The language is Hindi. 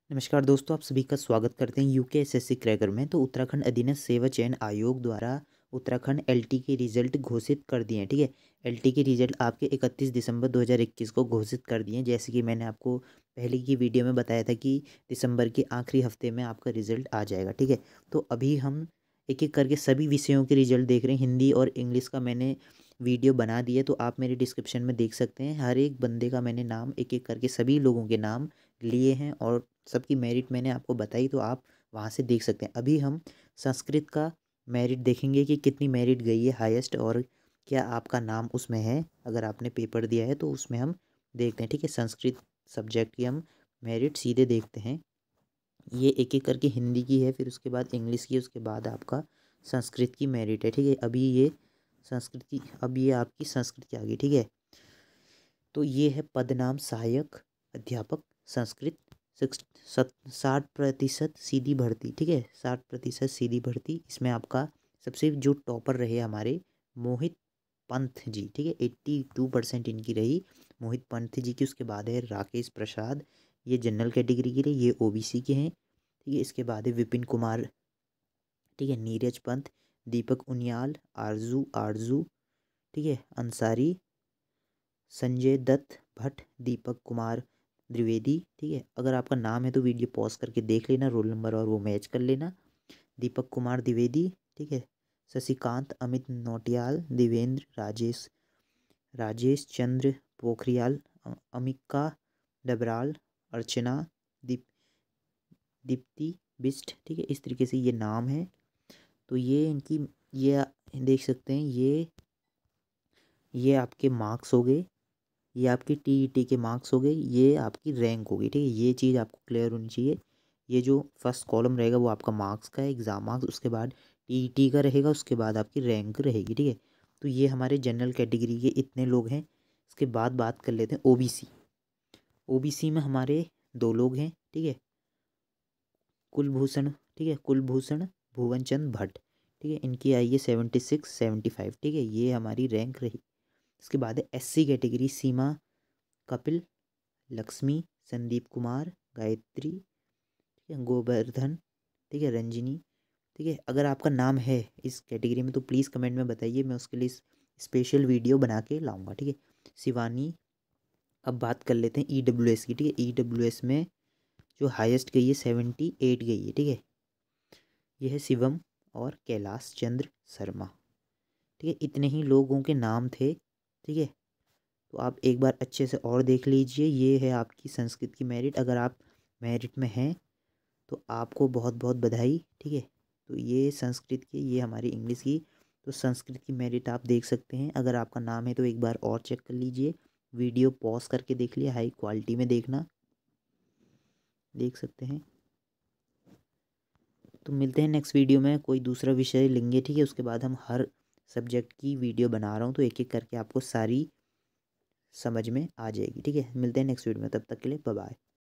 नमस्कार दोस्तों, आप सभी का स्वागत करते हैं यूके एसएससी क्रैकर में। तो उत्तराखंड अधीनस्थ सेवा चयन आयोग द्वारा उत्तराखंड एलटी के रिजल्ट घोषित कर दिए हैं। ठीक है, एलटी के रिजल्ट आपके 31 दिसंबर 2021 को घोषित कर दिए हैं। जैसे कि मैंने आपको पहले की वीडियो में बताया था कि दिसंबर के आखिरी हफ्ते में आपका रिजल्ट आ जाएगा। ठीक है, तो अभी हम एक एक करके सभी विषयों के रिजल्ट देख रहे हैं। हिंदी और इंग्लिश का मैंने वीडियो बना दिया, तो आप मेरे डिस्क्रिप्शन में देख सकते हैं। हर एक बंदे का मैंने नाम एक एक करके सभी लोगों के नाम लिए हैं और सबकी मेरिट मैंने आपको बताई, तो आप वहाँ से देख सकते हैं। अभी हम संस्कृत का मेरिट देखेंगे कि कितनी मेरिट गई है हाईएस्ट, और क्या आपका नाम उसमें है। अगर आपने पेपर दिया है तो उसमें हम देखते हैं। ठीक है, संस्कृत सब्जेक्ट की हम मेरिट सीधे देखते हैं। ये एक एक करके हिंदी की है, फिर उसके बाद इंग्लिश की, उसके बाद आपका संस्कृत की मेरिट है। ठीक है, अभी ये संस्कृत की, अब ये आपकी संस्कृत की आ गई। ठीक है, तो ये है पदनाम सहायक अध्यापक संस्कृत। 60% सीधी भर्ती। ठीक है, 60% सीधी भर्ती। इसमें आपका सबसे जो टॉपर रहे हमारे मोहित पंथ जी। ठीक है, 82% इनकी रही मोहित पंथ जी की। उसके बाद है राकेश प्रसाद, ये जनरल कैटेगरी के लिए, ये ओबीसी के हैं। ठीक है, इसके बाद है विपिन कुमार। ठीक है, नीरज पंत, दीपक उनियाल, आरजू आरजू। ठीक है, अंसारी, संजय दत्त भट्ट, दीपक कुमार द्विवेदी। ठीक है, अगर आपका नाम है तो वीडियो पॉज करके देख लेना, रोल नंबर और वो मैच कर लेना। दीपक कुमार द्विवेदी। ठीक है, शशिकांत अमित नौटियाल, देवेंद्र राजेश, राजेश चंद्र पोखरियाल, अमिका डबराल, अर्चना, दीप दीप्ति बिस्ट। ठीक है, इस तरीके से ये नाम है। तो ये इनकी, ये देख सकते हैं, ये आपके मार्क्स हो गए, ये आपकी टीईटी के मार्क्स हो गए, ये आपकी रैंक होगी। ठीक है, ये चीज़ आपको क्लियर होनी चाहिए। ये जो फर्स्ट कॉलम रहेगा वो आपका मार्क्स का है, एग्ज़ाम मार्क्स, उसके बाद टीईटी का रहेगा, उसके बाद आपकी रैंक रहेगी। ठीक है, तो ये हमारे जनरल कैटेगरी के इतने लोग हैं। इसके बाद बात कर लेते हैं ओबीसी। ओबीसी में हमारे दो लोग हैं। ठीक है, कुलभूषण। ठीक है, कुलभूषण भुवनचंद भट्ट। ठीक है, इनकी आई है 76 75। ठीक है, ये हमारी रैंक रही। इसके बाद है एससी कैटेगरी, सीमा कपिल, लक्ष्मी, संदीप कुमार, गायत्री, ठीक है, गोवर्धन, ठीक है, रंजिनी। ठीक है, अगर आपका नाम है इस कैटेगरी में तो प्लीज़ कमेंट में बताइए, मैं उसके लिए स्पेशल वीडियो बना के लाऊंगा। ठीक है, शिवानी। अब बात कर लेते हैं ईडब्ल्यूएस की। ठीक है, ईडब्ल्यूएस में जो हाईएस्ट गई है 78 गई है। ठीक है, यह है शिवम और कैलाश चंद्र शर्मा। ठीक है, इतने ही लोगों के नाम थे। ठीक है, तो आप एक बार अच्छे से और देख लीजिए। ये है आपकी संस्कृत की मेरिट। अगर आप मेरिट में हैं तो आपको बहुत बहुत बधाई। ठीक है, तो ये संस्कृत की, ये हमारी इंग्लिश की। तो संस्कृत की मेरिट आप देख सकते हैं। अगर आपका नाम है तो एक बार और चेक कर लीजिए, वीडियो पॉज करके देख लिया, हाई क्वालिटी में देखना, देख सकते हैं। तो मिलते हैं नेक्स्ट वीडियो में, कोई दूसरा विषय लेंगे। ठीक है, उसके बाद हम हर सब्जेक्ट की वीडियो बना रहा हूँ, तो एक एक करके आपको सारी समझ में आ जाएगी। ठीक है, मिलते हैं नेक्स्ट वीडियो में, तब तक के लिए बाय बाय।